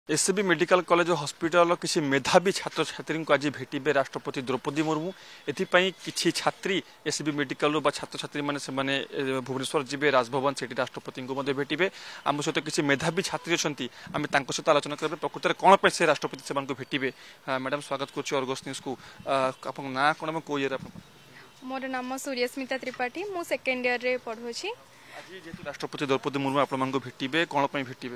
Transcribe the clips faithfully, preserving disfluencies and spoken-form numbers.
SCB medical college और hospital किसी मेधावी छात्र छात्री को आज भेटे राष्ट्रपति द्रौपदी मुर्मू एथिपाई किसी छात्री एससीबी मेडिकल छात्र छात्री मैंने भुवनेश्वर जी राजभवन से राष्ट्रपति को भेटे आम सहित किसी मेधावी छात्री अच्छा आम सहित आलोचना करेंगे प्रकृत में कौन से राष्ट्रपति से भेटे। मैडम स्वागत करुच्ची अर्गस न्यूज को आप ना कौन को ये मोर नाम सूर्यस्मिता त्रिपाठी मु सेकेंड ईयर रे पढ़ुछि। आज जेहेतु राष्ट्रपति द्रौपदी मुर्मू आपण भेटे कौन भेटे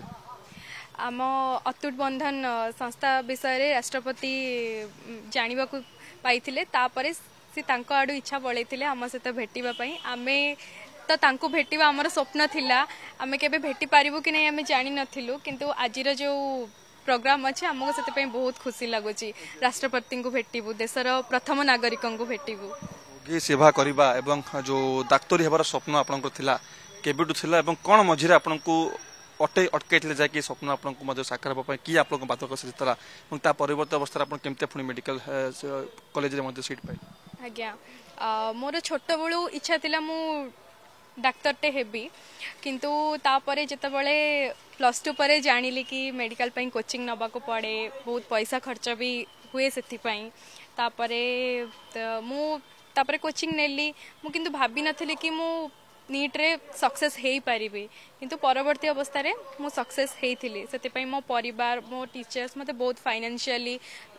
आम अतुट बंधन संस्था विषय राष्ट्रपति जानवा पाई तापर सी तांको आडू इच्छा पड़े आम सहित भेटापी आम तो तांको भेटिबा हमर स्वप्न थिला आमे केबे भेटी पारिबो कि नहीं आमे जानि नथिलु किंतु आजिर जो प्रोग्राम अच्छे आमको से बहुत खुशी लगुच राष्ट्रपति को भेटू देशर प्रथम नागरिक को भेटू रोगी सेवा करवा एवं जो डाक्तरी हेबार स्वप्न आपनकर थिला केबेटु थिला एवं कोन मझिरे आपनकु अटे अटकैले जाकि स्वप्न आपको साकार हाँपी कि आप बाधक साजिता और परवर्त अवस्था आप केमती पुणी मेडिकल कॉलेज रे सीट पाई आज्ञा मोर छोट बड़ू इच्छा थिला मु डाक्तरटे हेबी किंतु तापरे जेतेबेले प्लस टू पर जानिली कि मेडिकल पई कोचिंग नबा को पड़े बहुत पैसा खर्च भी हुए से तापरे मु तापरे कोचिंग नेली मु किंतु भाबी नथिली कि मु नीट रे सक्सेस हेई पारिबे किंतु परवर्ती अवस्था रे मु सक्सेस हेइथिली सेते पई मो परिवार मो टीचर्स मते बहुत फाइनेंशियली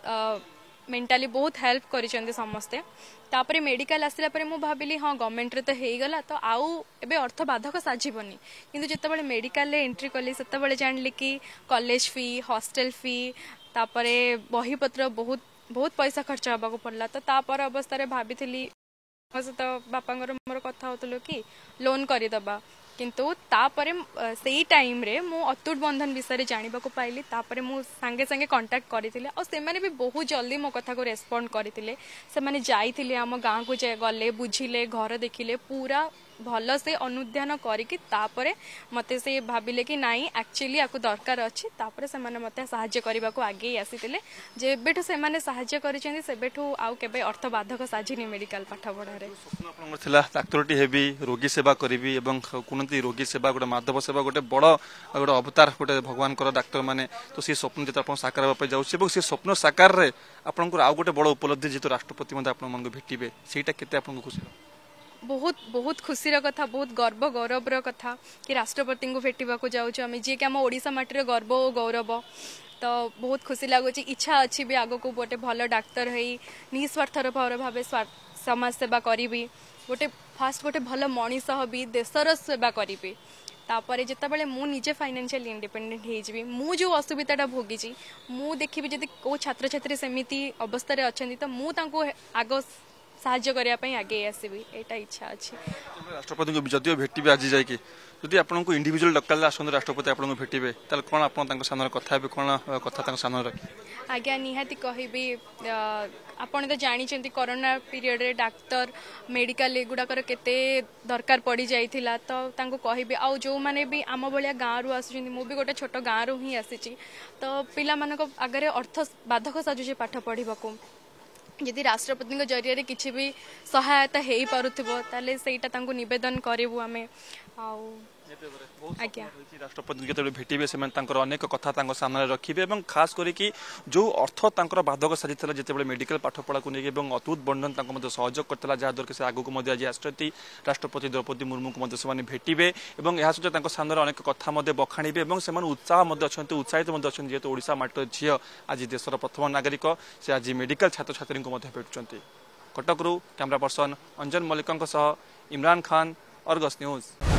मेंटली बहुत हेल्प करिसेंते समस्ते तापरे मेडिकल आसिला परे मु भाबिली हां गवर्नमेंट रे तो हेई गला तो आउ एबे अर्थ बाधक साजिबनी किंतु जेतेबेले मेडिकल रे एंट्री कली सेतेबेले जानली कि कॉलेज फी हॉस्टल फी तापरे बही पत्र बहुत बहुत पैसा खर्च हबा को पड़ला तो तापर अवस्था रे भाबिथिली सहित बापांगर मोर कथा होतलो कि लोन करदबा किंतु तापरे सेई टाइम रे मु अतुट बंधन विषय जानवा को पाइली तापरे मु संगे संगे कांटेक्ट करथिले और से माने भी बहुत जल्दी मो कथा को रेस्पोंड करथिले से माने जाइथिले हम गां को गले बुझिले घर देखिले पूरा भल से अनुध्यान करिकि तापरे मते से भाबिले कि नाई एक्चुअली आकु दरकार अछि तापरे से माने मते सहाय्य करबा को आगे आसीतिले जे बेठु से माने सहाय्य करिसेंदी से बेठु आउ केबे अर्थ बाधक साजिनी मेडिकल पाठ पढ़ा रे स्वप्न आपनकर थिला डाक्टरटी हेबी रोगी सेवा करिवि एवं कुनती रोगी सेवा गोटे माधव सेवा गोटे बड़ गोटे अवतार गोटे भगवान कर डाक्टर माने तो से स्वप्न जेत आपन साकार होबा पे जाउछि एवं से स्वप्न साकार रे आपनकर आउ गोटे बड़ उपलब्धि जेतो राष्ट्रपति मध्ये आपन मन भेटिबे सेटा केते आपन खुशी बहुत बहुत खुशी कथा बहुत गर्व गौरव कथा कि राष्ट्रपति को भेटा को जाऊँ आम जी कि आम ओडिशा माटी गर्व और गौरव तो बहुत खुशी लगुच इच्छा अच्छी भी आग को गोटे भल डाक्तर है निस्वार्थर भाव समाज सेवा करी गोटे फास्ट गोटे भल मनीष भी देशर सेवा करी तापर जितेबाला मु निजे फाइनेंशियल इंडिपेंडेंट होइजिबी मु जो असुविधाटा भोगी मु देखी जदि को छात्र छात्री सेमिति अवस्था अच्छा तो मु तांको आग साहाय्य करने आगे आसबि एटा इच्छा अच्छी राष्ट्रपति को जदि भेटे आज जाकि जदि आपको इंडिविजुअल डकाल आसन राष्ट्रपति आपको भेटे ताल कौन आप सामने कथा कौन कथा सामने रखी आज्ञा निहाती कहबी आपन तो जानी कोरोना पीरियड रे डाक्तर मेडिकल गुड़ाकर केते दरकार पड़ी जाइथिला तो तांको कहबी आ जो माने भी आम भलिया गाँव रु आसुछिन मु भी गोटे छोट गाँव रु ही आसीची तो पिला मानक आगरे अर्थ बाधक साजुचे पाठ पढ़िबाकू यदि राष्ट्रपति जरिया किसी भी सहायता हो पारुथिबो ताले सेटा तांको निवेदन करिवु आमे आउ आज्ञा राष्ट्रपति जो भेटे से अनेक कथा सामने रखिए और खास करके जो अर्थ तर बाधक साजिता जिते मेडिकल पाठपढ़ा को लेकिन अतुट बंधन सहयोग करता जहाँद्वारा से आगक आज आसती राष्ट्रपति द्रौपदी मुर्मू को भेटे और यह सहित सामने अनेक कथा बखाणीबे और उत्साह अच्छा उत्साहित अच्छा जेहेतु ओडिशा माटर झी आज देशर प्रथम नागरिक से आज मेडिकल छात्र छात्री को भेटुंट कटकरू camera person Anjan Mallik Imran Khan Argus news.